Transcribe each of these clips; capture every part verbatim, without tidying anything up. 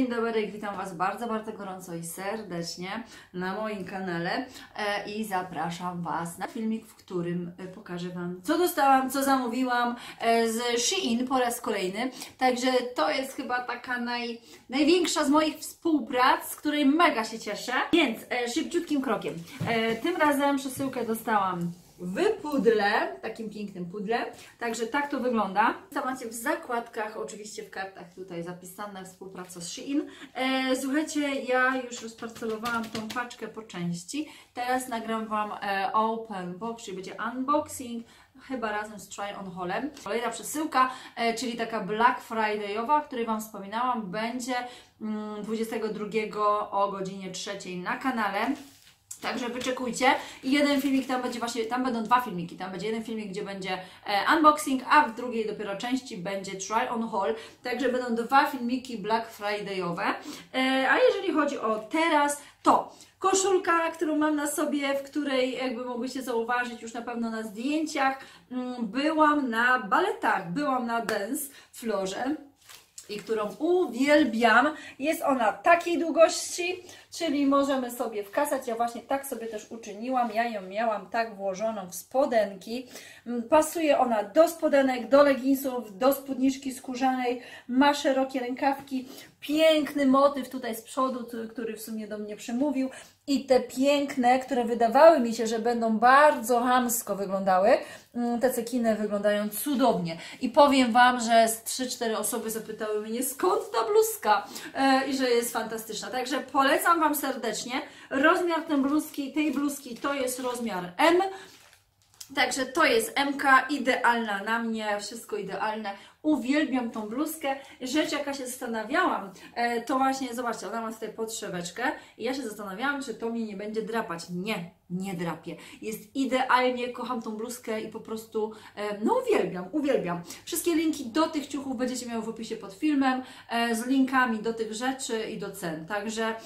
Dzień dobry, witam Was bardzo, bardzo gorąco i serdecznie na moim kanale e, i zapraszam Was na filmik, w którym pokażę Wam, co dostałam, co zamówiłam e, z Shein po raz kolejny. Także to jest chyba taka naj, największa z moich współprac, z której mega się cieszę. Więc e, szybciutkim krokiem. E, tym razem przesyłkę dostałam w pudle, takim pięknym pudle, także tak to wygląda. To macie w zakładkach, oczywiście w kartach tutaj zapisane, współpraca z Shein. E, słuchajcie, ja już rozparcelowałam tą paczkę po części, teraz nagram Wam e, open box, czyli będzie unboxing, chyba razem z try on haulem. Kolejna przesyłka, e, czyli taka Black Friday'owa, o której Wam wspominałam, będzie mm, dwudziestego drugiego o godzinie trzeciej na kanale. Także wyczekujcie i jeden filmik tam będzie właśnie, tam będą dwa filmiki, tam będzie jeden filmik, gdzie będzie e, unboxing, a w drugiej dopiero części będzie try on haul, także będą dwa filmiki Black Friday'owe. E, a jeżeli chodzi o teraz, to koszulka, którą mam na sobie, w której jakby mogłyście zauważyć już na pewno na zdjęciach, mm, byłam na baletach, byłam na dance floorze i którą uwielbiam. Jest ona takiej długości, czyli możemy sobie wkasać. Ja właśnie tak sobie też uczyniłam. Ja ją miałam tak włożoną w spodenki. Pasuje ona do spodenek, do leginsów, do spódniczki skórzanej. Ma szerokie rękawki. Piękny motyw tutaj z przodu, który w sumie do mnie przemówił. I te piękne, które wydawały mi się, że będą bardzo chamsko wyglądały, te cekiny wyglądają cudownie. I powiem Wam, że z trzy cztery osoby zapytały mnie, skąd ta bluzka e, i że jest fantastyczna. Także polecam Wam serdecznie. Rozmiar tej bluzki, tej bluzki to jest rozmiar M. Także to jest M K, idealna na mnie, wszystko idealne. Uwielbiam tą bluzkę. Rzecz, jaka się zastanawiałam, to właśnie, zobaczcie, ona ma tutaj podszeweczkę i ja się zastanawiałam, czy to mnie nie będzie drapać. Nie, nie drapie. Jest idealnie, kocham tą bluzkę i po prostu, no uwielbiam, uwielbiam. Wszystkie linki do tych ciuchów będziecie miały w opisie pod filmem, z linkami do tych rzeczy i do cen. Także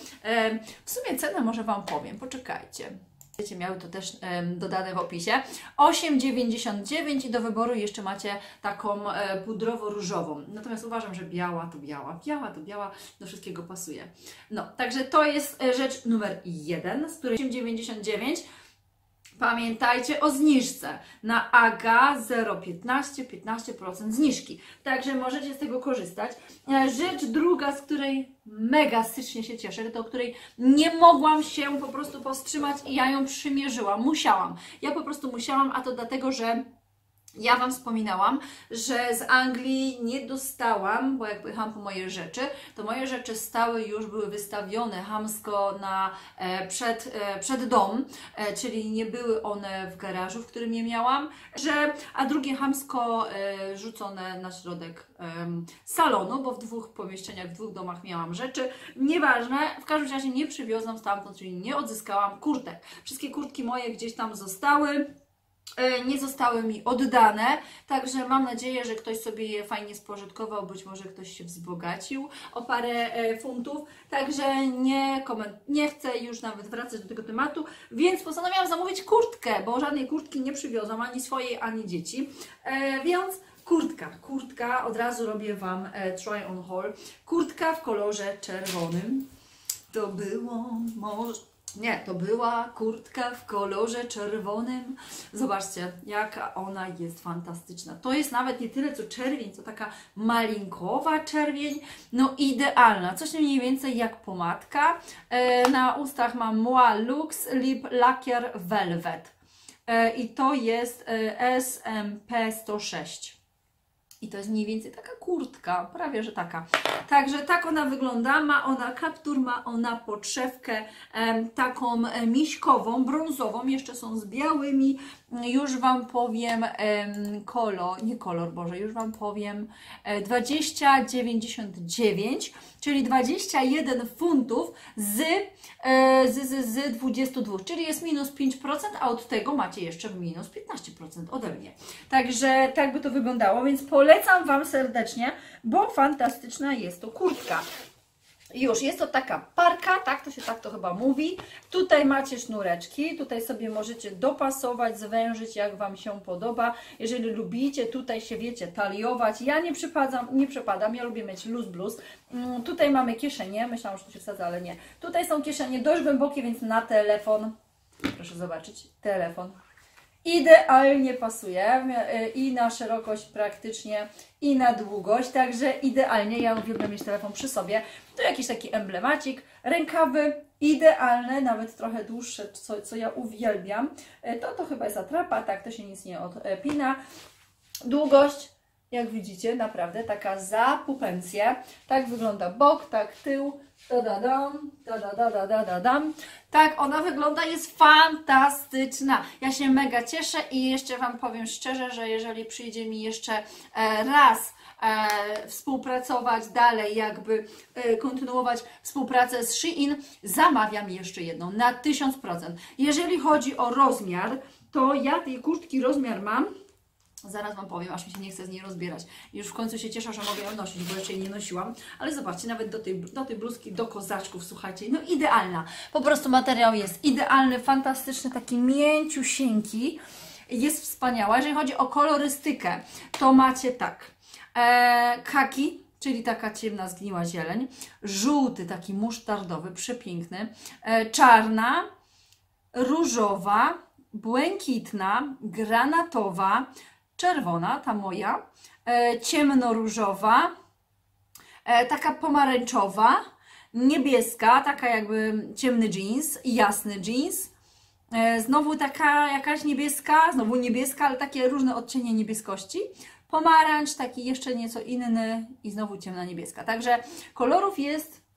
w sumie cenę może Wam powiem, poczekajcie. Będziecie miały to też um, dodane w opisie. osiem dziewięćdziesiąt dziewięć i do wyboru jeszcze macie taką e, pudrowo-różową. Natomiast uważam, że biała to biała, biała to biała, do wszystkiego pasuje. No, także to jest rzecz numer jeden, z której osiem dziewięćdziesiąt dziewięć. Pamiętajcie o zniżce na Aga zero piętnaście, piętnaście procent zniżki. Także możecie z tego korzystać. Rzecz druga, z której mega stycznie się cieszę, to o której nie mogłam się po prostu powstrzymać i ja ją przymierzyłam. Musiałam. Ja po prostu musiałam, a to dlatego, że ja Wam wspominałam, że z Anglii nie dostałam, bo jak pojechałam po moje rzeczy, to moje rzeczy stały już, były wystawione chamsko na, e, przed, e, przed dom, e, czyli nie były one w garażu, w którym je miałam, że, a drugie chamsko e, rzucone na środek e, salonu, bo w dwóch pomieszczeniach, w dwóch domach miałam rzeczy. Nieważne, w każdym razie nie przywiozłam stamtąd, czyli nie odzyskałam kurtek. Wszystkie kurtki moje gdzieś tam zostały. Nie zostały mi oddane, także mam nadzieję, że ktoś sobie je fajnie spożytkował, być może ktoś się wzbogacił o parę funtów, także nie, koment nie chcę już nawet wracać do tego tematu, więc postanowiłam zamówić kurtkę, bo żadnej kurtki nie przywiozłam, ani swojej, ani dzieci, e, więc kurtka, kurtka, od razu robię Wam e, try on haul, kurtka w kolorze czerwonym, to było może... Nie, to była kurtka w kolorze czerwonym. Zobaczcie, jaka ona jest fantastyczna. To jest nawet nie tyle co czerwień, co taka malinkowa czerwień. No idealna. Coś mniej więcej jak pomadka. E, na ustach mam Moi Luxe Lip Lacquer Velvet. E, I to jest e, S M P sto sześć. I to jest mniej więcej taka kurtka, prawie że taka. Także tak ona wygląda, ma ona kaptur, ma ona podszewkę e, taką miśkową, brązową, jeszcze są z białymi. Już Wam powiem e, kolor, nie kolor, Boże, już Wam powiem e, dwadzieścia dziewięćdziesiąt dziewięć, czyli dwadzieścia jeden funtów z, e, z, z, z dwudziestu dwóch, czyli jest minus pięć procent, a od tego macie jeszcze minus piętnaście procent ode mnie. Także tak by to wyglądało, więc polecam Wam serdecznie, bo fantastyczna jest to kurtka. Już, jest to taka parka, tak, to się tak to chyba mówi. Tutaj macie sznureczki, tutaj sobie możecie dopasować, zwężyć jak Wam się podoba. Jeżeli lubicie tutaj się, wiecie, taliować, ja nie przypadam, nie przypadam, ja lubię mieć luz bluz. Mm, tutaj mamy kieszenie, myślałam, że to się wsadza, ale nie. Tutaj są kieszenie dość głębokie, więc na telefon, proszę zobaczyć, telefon. Idealnie pasuje i na szerokość praktycznie, i na długość, także idealnie, ja uwielbiam mieć telefon przy sobie. To jakiś taki emblemacik, rękawy idealne, nawet trochę dłuższe, co, co ja uwielbiam. To to chyba jest atrapa, tak, to się nic nie odpina. Długość, jak widzicie, naprawdę taka za pupencję. Tak wygląda bok, tak tył. Da, da, dam, da, da, da, da, da, da, dam. Tak ona wygląda, jest fantastyczna. Ja się mega cieszę i jeszcze Wam powiem szczerze, że jeżeli przyjdzie mi jeszcze e, raz e, współpracować dalej, jakby e, kontynuować współpracę z Shein, zamawiam jeszcze jedną na tysiąc procent. Jeżeli chodzi o rozmiar, to ja tej kurtki rozmiar mam. Zaraz Wam powiem, aż mi się nie chce z niej rozbierać. Już w końcu się cieszę, że mogę ją nosić, bo jeszcze jej nie nosiłam. Ale zobaczcie, nawet do tej, do tej bluzki, do kozaczków, słuchajcie, no idealna. Po prostu materiał jest idealny, fantastyczny, taki mięciusieńki. Jest wspaniała. Jeżeli chodzi o kolorystykę, to macie tak. E, kaki, czyli taka ciemna, zgniła zieleń. Żółty, taki musztardowy, przepiękny. E, czarna, różowa, błękitna, granatowa, czerwona, ta moja, e, ciemnoróżowa, e, taka pomarańczowa, niebieska, taka jakby ciemny jeans, jasny jeans, e, znowu taka jakaś niebieska, znowu niebieska, ale takie różne odcienie niebieskości, pomarańcz, taki jeszcze nieco inny i znowu ciemna niebieska. Także kolorów jest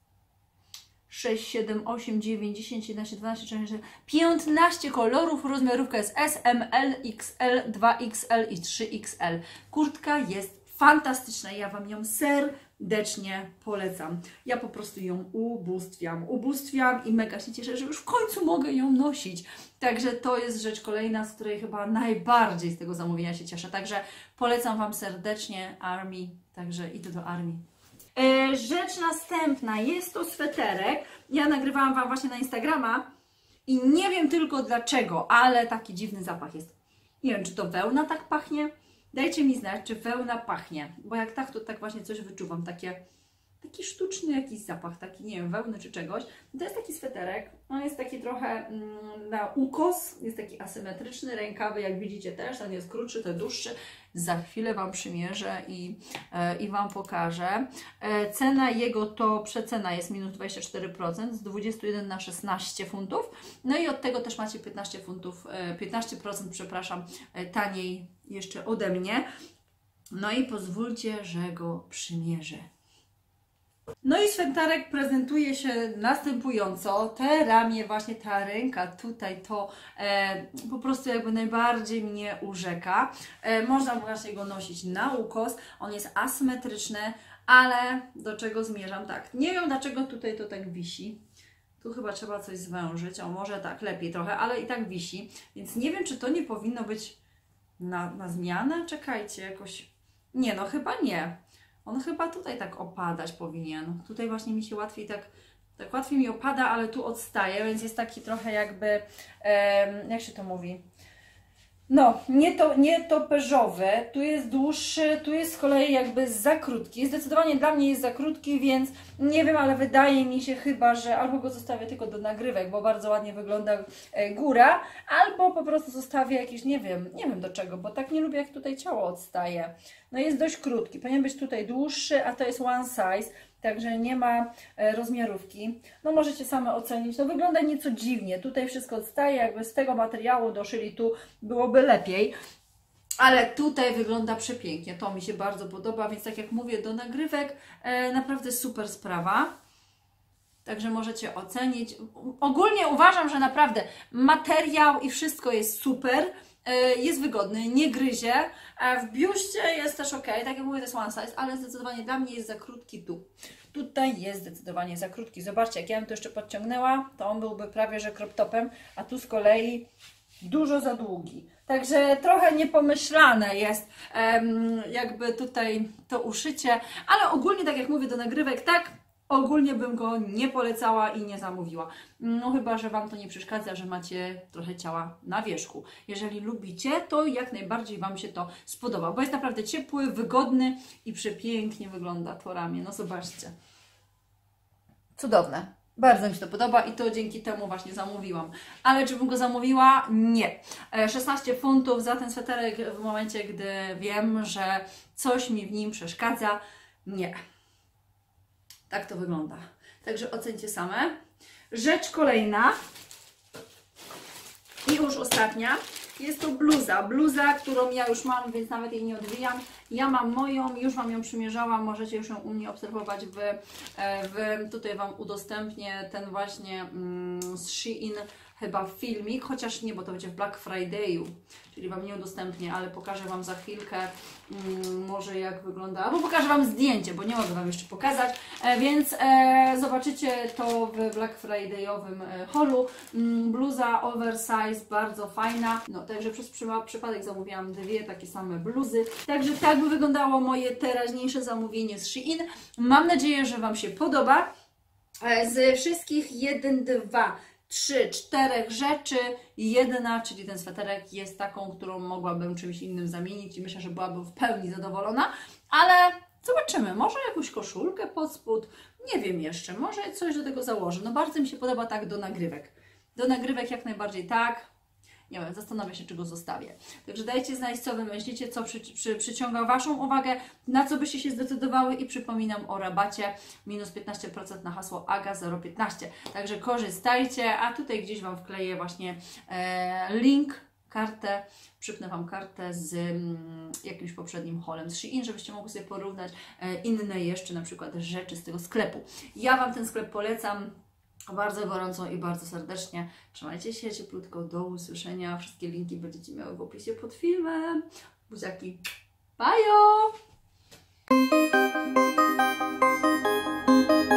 sześć, siedem, osiem, dziewięć, dziesięć, jedenaście, dwanaście, trzynaście, piętnaście kolorów, rozmiarówka jest S, M, L, X L, dwa X L i trzy X L. Kurtka jest fantastyczna, ja Wam ją serdecznie polecam. Ja po prostu ją ubóstwiam, ubóstwiam i mega się cieszę, że już w końcu mogę ją nosić. Także to jest rzecz kolejna, z której chyba najbardziej z tego zamówienia się cieszę. Także polecam Wam serdecznie Army, także idę do Army. Rzecz następna, jest to sweterek. Ja nagrywałam Wam właśnie na Instagrama i nie wiem tylko dlaczego, ale taki dziwny zapach jest. Nie wiem, czy to wełna tak pachnie? Dajcie mi znać, czy wełna pachnie, bo jak tak, to tak właśnie coś wyczuwam, takie, taki sztuczny jakiś zapach, taki, nie wiem, wełny czy czegoś. To jest taki sweterek, on jest taki trochę mm, na ukos, jest taki asymetryczny, rękawy jak widzicie też, ten jest krótszy, ten dłuższy. Za chwilę Wam przymierzę i, e, i Wam pokażę. E, cena jego to przecena jest minus dwadzieścia cztery procent z dwudziestu jeden na szesnaście funtów. No i od tego też macie piętnaście funtów, e, piętnaście procent, przepraszam, e, taniej jeszcze ode mnie. No i pozwólcie, że go przymierzę. No i sweterek prezentuje się następująco. Te ramię, właśnie ta ręka tutaj to e, po prostu jakby najbardziej mnie urzeka. E, można właśnie go nosić na ukos. On jest asymetryczny, ale do czego zmierzam? Tak, nie wiem dlaczego tutaj to tak wisi. Tu chyba trzeba coś zwężyć, o może tak, lepiej trochę, ale i tak wisi. Więc nie wiem, czy to nie powinno być na, na zmianę? Czekajcie, jakoś... Nie, no chyba nie. On chyba tutaj tak opadać powinien. Tutaj właśnie mi się łatwiej tak, tak łatwiej mi opada, ale tu odstaje, więc jest taki trochę jakby, em, jak się to mówi? No, nie to, nie to beżowy, tu jest dłuższy, tu jest z kolei jakby za krótki. Zdecydowanie dla mnie jest za krótki, więc nie wiem, ale wydaje mi się chyba, że albo go zostawię tylko do nagrywek, bo bardzo ładnie wygląda góra, albo po prostu zostawię jakiś, nie wiem, nie wiem do czego, bo tak nie lubię, jak tutaj ciało odstaje. No jest dość krótki, powinien być tutaj dłuższy, a to jest one size. Także nie ma e, rozmiarówki. No możecie same ocenić. No wygląda nieco dziwnie. Tutaj wszystko odstaje. Jakby z tego materiału doszyli tu, byłoby lepiej. Ale tutaj wygląda przepięknie. To mi się bardzo podoba. Więc tak jak mówię, do nagrywek e, naprawdę super sprawa. Także możecie ocenić. Ogólnie uważam, że naprawdę materiał i wszystko jest super. Jest wygodny, nie gryzie. W biuście jest też ok, tak jak mówię, to jest one size, ale zdecydowanie dla mnie jest za krótki tu. Tutaj jest zdecydowanie za krótki. Zobaczcie, jak ja bym to jeszcze podciągnęła, to on byłby prawie że crop topem, a tu z kolei dużo za długi. Także trochę niepomyślane jest um, jakby tutaj to uszycie, ale ogólnie, tak jak mówię, do nagrywek tak, ogólnie bym go nie polecała i nie zamówiła. No chyba, że Wam to nie przeszkadza, że macie trochę ciała na wierzchu. Jeżeli lubicie, to jak najbardziej Wam się to spodoba, bo jest naprawdę ciepły, wygodny i przepięknie wygląda to ramię. No zobaczcie. Cudowne. Bardzo mi się to podoba i to dzięki temu właśnie zamówiłam. Ale czy bym go zamówiła? Nie. szesnaście funtów za ten sweterek w momencie, gdy wiem, że coś mi w nim przeszkadza? Nie. Tak to wygląda. Także ocencie same. Rzecz kolejna i już ostatnia. Jest to bluza. Bluza, którą ja już mam, więc nawet jej nie odwijam. Ja mam moją, już Wam ją przymierzałam, możecie już ją u mnie obserwować w, w tutaj Wam udostępnię ten właśnie mm, z Shein chyba filmik, chociaż nie, bo to będzie w Black Friday'u, czyli Wam nie udostępnię, ale pokażę Wam za chwilkę mm, może jak wygląda, albo pokażę Wam zdjęcie, bo nie mogę Wam jeszcze pokazać, e, więc e, zobaczycie to w Black Friday'owym e, holu. Mm, bluza oversize, bardzo fajna, no także przez przypadek zamówiłam dwie takie same bluzy, także tak by wyglądało moje teraźniejsze zamówienie z Shein. Mam nadzieję, że Wam się podoba. E, z wszystkich jeden, dwa, trzy, czterech rzeczy, jedna, czyli ten sweterek, jest taką, którą mogłabym czymś innym zamienić i myślę, że byłabym w pełni zadowolona, ale zobaczymy, może jakąś koszulkę pod spód, nie wiem jeszcze, może coś do tego założę. No bardzo mi się podoba tak do nagrywek. Do nagrywek jak najbardziej tak. Nie wiem, zastanawiam się, czy go zostawię. Także dajcie znać, co Wy myślicie, co przy, przy, przyciąga Waszą uwagę, na co byście się zdecydowały i przypominam o rabacie minus piętnaście procent na hasło A G A zero piętnaście. Także korzystajcie, a tutaj gdzieś Wam wkleję właśnie e, link, kartę, przypnę Wam kartę z mm, jakimś poprzednim haulem z Shein, żebyście mogli sobie porównać e, inne jeszcze na przykład rzeczy z tego sklepu. Ja Wam ten sklep polecam bardzo gorąco i bardzo serdecznie. Trzymajcie się cieplutko, do usłyszenia. Wszystkie linki będziecie miały w opisie pod filmem. Buziaki, bajo!